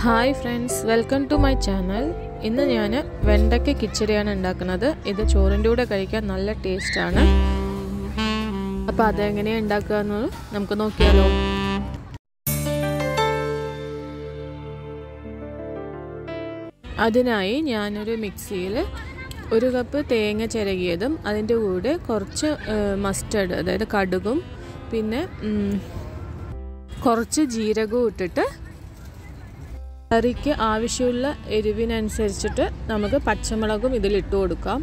Hi friends, welcome to my channel. ഇന്ന് ഞാൻ വെണ്ടയ്ക്ക കിച്ചടിയാണ് ഉണ്ടാക്കുന്നത്. ഇത് ചോറിൻ്റെ കൂടെ കഴിക്കാൻ നല്ല ടേസ്റ്റാണ്. അപ്പോൾ അതെങ്ങനെയാണ് ഉണ്ടാക്കുക എന്ന് നമുക്ക് നോക്കിയാലോ. അതിനായി ഞാനൊരു മിക്സിയിൽ 1 കപ്പ് തേങ്ങ ചിരകിയതും അതിൻ്റെ കൂടെ കുറച്ച് മസ്റ്റർഡ്, അതായത് കടുകും പിന്നെ കുറച്ച് ജീരകവും ഇട്ടിട്ട് കറിക്ക് ആവശ്യമുള്ള എരിവിനനുസരിച്ചിട്ട് നമുക്ക് പച്ചമുളകും ഇതിലിട്ട് കൊടുക്കാം.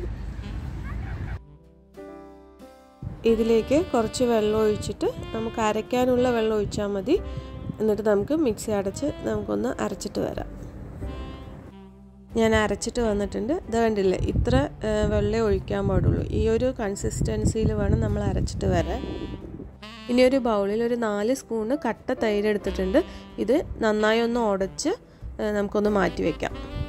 ഇതിലേക്ക് കുറച്ച് വെള്ളം ഒഴിച്ചിട്ട് നമുക്ക് അരയ്ക്കാനുള്ള വെള്ളം ഒഴിച്ചാൽ മതി. എന്നിട്ട് നമുക്ക് മിക്സി അടച്ച് നമുക്കൊന്ന് അരച്ചിട്ട് വരാം. ഞാൻ അരച്ചിട്ട് വന്നിട്ടുണ്ട്. ഇത് കണ്ടില്ലേ, ഇത്ര വെള്ളം ഒഴിക്കാൻ പാടുള്ളൂ. ഈ ഒരു കൺസിസ്റ്റൻസിയിൽ വേണം നമ്മൾ അരച്ചിട്ട് വരാൻ. ഇനി ഒരു ബൗളിൽ ഒരു 4 സ്പൂണ് കട്ട തൈര് എടുത്തിട്ടുണ്ട്. ഇത് നന്നായി ഒന്ന് ഉടച്ച് നമുക്കൊന്ന് മാറ്റി വയ്ക്കാം.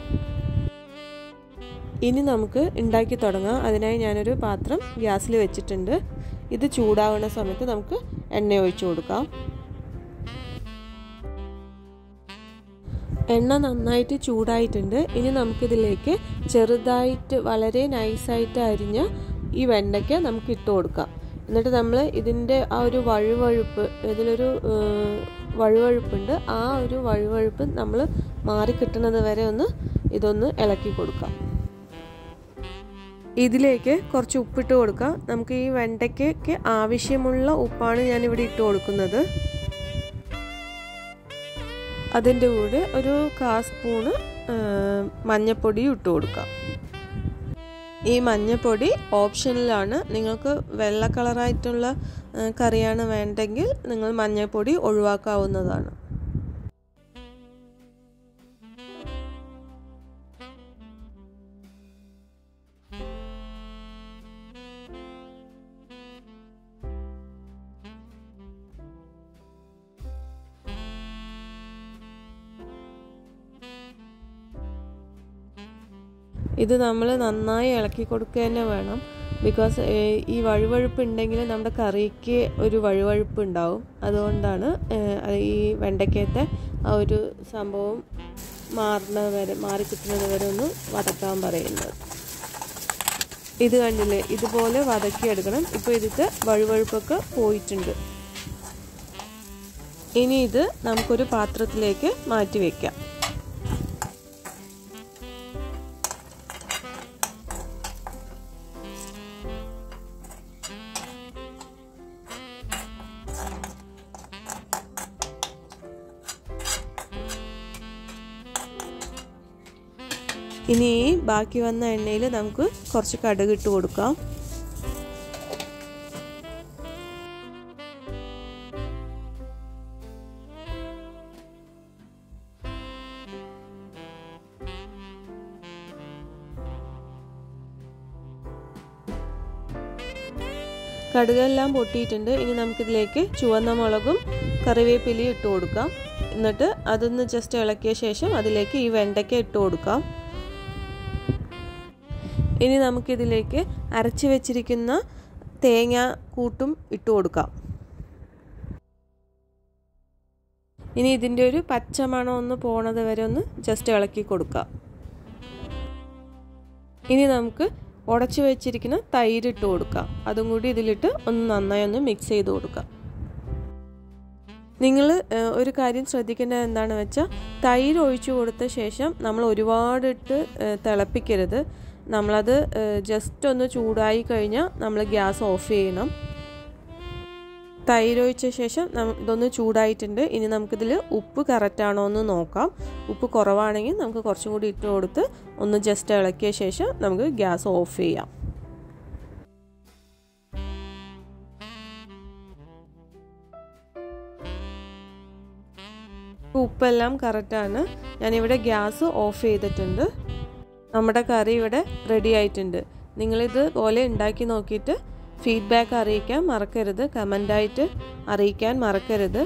ഇനി നമുക്ക് ഉണ്ടാക്കി തുടങ്ങാം. അതിനായി ഞാനൊരു പാത്രം ഗ്യാസിൽ വെച്ചിട്ടുണ്ട്. ഇത് ചൂടാവുന്ന സമയത്ത് നമുക്ക് എണ്ണ ഒഴിച്ചു കൊടുക്കാം. എണ്ണ നന്നായിട്ട് ചൂടായിട്ടുണ്ട്. ഇനി നമുക്കിതിലേക്ക് ചെറുതായിട്ട് വളരെ നൈസായിട്ട് അരിഞ്ഞ ഈ വെണ്ടയ്ക്ക നമുക്ക് ഇട്ട് കൊടുക്കാം. എന്നിട്ട് നമ്മൾ ഇതിൻ്റെ ആ ഒരു വഴുവഴുപ്പ്, ഇതിലൊരു വഴുവഴുപ്പുണ്ട്, ആ ഒരു വഴുവഴുപ്പ് നമ്മൾ മാറിക്കിട്ടുന്നത് വരെ ഇതൊന്ന് ഇളക്കി കൊടുക്കാം. ഇതിലേക്ക് കുറച്ച് ഉപ്പിട്ട് കൊടുക്കാം. നമുക്ക് ഈ വെണ്ടയ്ക്കയ്ക്ക് ആവശ്യമുള്ള ഉപ്പാണ് ഞാനിവിടെ ഇട്ട് കൊടുക്കുന്നത്. അതിൻ്റെ കൂടെ ഒരു 1/4 സ്പൂണ് മഞ്ഞൾപ്പൊടിയും ഇട്ട് കൊടുക്കാം. ഈ മഞ്ഞൾപ്പൊടി ഓപ്ഷനിലാണ്. നിങ്ങൾക്ക് വെള്ള കളറായിട്ടുള്ള കറിയാണ് വേണ്ടെങ്കിൽ നിങ്ങൾ മഞ്ഞൾപ്പൊടി ഒഴിവാക്കാവുന്നതാണ്. ഇത് നമ്മൾ നന്നായി ഇളക്കി കൊടുക്കുക തന്നെ വേണം. ബിക്കോസ് ഈ വഴുവഴുപ്പ് ഉണ്ടെങ്കിൽ നമ്മുടെ കറിക്ക് ഒരു വഴുവഴുപ്പ് ഉണ്ടാവും. അതുകൊണ്ടാണ് ഈ വെണ്ടയ്ക്കത്തെ ആ ഒരു സംഭവം മാറിക്കിട്ടുന്നത് വരെ ഒന്ന് വതക്കാൻ പറയുന്നത്. ഇത് കണ്ടില്ലേ, ഇതുപോലെ വതക്കിയെടുക്കണം. ഇപ്പോൾ ഇതിൻ്റെ വഴുവഴുപ്പൊക്കെ പോയിട്ടുണ്ട്. ഇനി ഇത് നമുക്കൊരു പാത്രത്തിലേക്ക് മാറ്റി വയ്ക്കാം. ഇനി ബാക്കി വന്ന എണ്ണയിൽ നമുക്ക് കുറച്ച് കടുക് ഇട്ട് കൊടുക്കാം. കടുകെല്ലാം പൊട്ടിയിട്ടുണ്ട്. ഇനി നമുക്കിതിലേക്ക് ചുവന്ന മുളകും കറിവേപ്പിലയും ഇട്ട് കൊടുക്കാം. എന്നിട്ട് അതൊന്ന് ജസ്റ്റ് ഇളക്കിയ ശേഷം അതിലേക്ക് ഈ വെണ്ടയ്ക്ക ഇട്ട് കൊടുക്കാം. ഇനി നമുക്കിതിലേക്ക് അരച്ച് വെച്ചിരിക്കുന്ന തേങ്ങ കൂട്ടും ഇട്ട് കൊടുക്കാം. ഇനി ഇതിൻ്റെ ഒരു പച്ചമണം ഒന്ന് പോണത് വരെ ഒന്ന് ജസ്റ്റ് ഇളക്കി കൊടുക്കാം. ഇനി നമുക്ക് ഉടച്ചു വെച്ചിരിക്കുന്ന തൈര് ഇട്ട് കൊടുക്കാം. അതും കൂടി ഇതിലിട്ട് ഒന്ന് നന്നായി ഒന്ന് മിക്സ് ചെയ്ത് കൊടുക്കാം. നിങ്ങൾ ഒരു കാര്യം ശ്രദ്ധിക്കേണ്ടത് എന്താണെന്ന് വെച്ചാൽ, തൈര് ഒഴിച്ചു കൊടുത്ത ശേഷം നമ്മൾ ഒരുപാടിട്ട് തിളപ്പിക്കരുത്. നമ്മളത് ജസ്റ്റ് ഒന്ന് ചൂടായി കഴിഞ്ഞാൽ നമ്മൾ ഗ്യാസ് ഓഫ് ചെയ്യണം. തൈര് ഒഴിച്ച ശേഷം ഇതൊന്ന് ചൂടായിട്ടുണ്ട്. ഇനി നമുക്കിതിൽ ഉപ്പ് കറക്റ്റാണോ എന്ന് നോക്കാം. ഉപ്പ് കുറവാണെങ്കിൽ നമുക്ക് കുറച്ചും കൂടി ഇട്ട് കൊടുത്ത് ഒന്ന് ജസ്റ്റ് ഇളക്കിയ ശേഷം നമുക്ക് ഗ്യാസ് ഓഫ് ചെയ്യാം. ഉപ്പെല്ലാം കറക്റ്റാണ്. ഞാനിവിടെ ഗ്യാസ് ഓഫ് ചെയ്തിട്ടുണ്ട്. നമ്മുടെ കറി ഇവിടെ റെഡി ആയിട്ടുണ്ട്. നിങ്ങളിത് പോലെ ഉണ്ടാക്കി നോക്കിയിട്ട് ഫീഡ്ബാക്ക് അറിയിക്കാൻ മറക്കരുത്. കമൻ്റായിട്ട് അറിയിക്കാൻ മറക്കരുത്.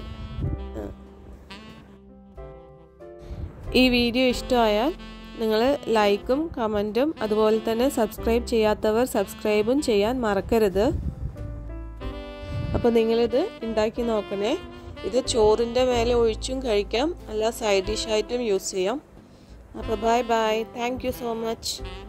ഈ വീഡിയോ ഇഷ്ടമായാൽ നിങ്ങൾ ലൈക്കും കമൻറ്റും അതുപോലെ തന്നെ സബ്സ്ക്രൈബ് ചെയ്യാത്തവർ സബ്സ്ക്രൈബും ചെയ്യാൻ മറക്കരുത്. അപ്പോൾ നിങ്ങളിത് ഉണ്ടാക്കി നോക്കണേ. ഇത് ചോറിൻ്റെ മേലെ ഒഴിച്ചും കഴിക്കാം, അല്ല സൈഡ് ഡിഷായിട്ടും യൂസ് ചെയ്യാം. അപ്പോൾ bye bye, thank you so much.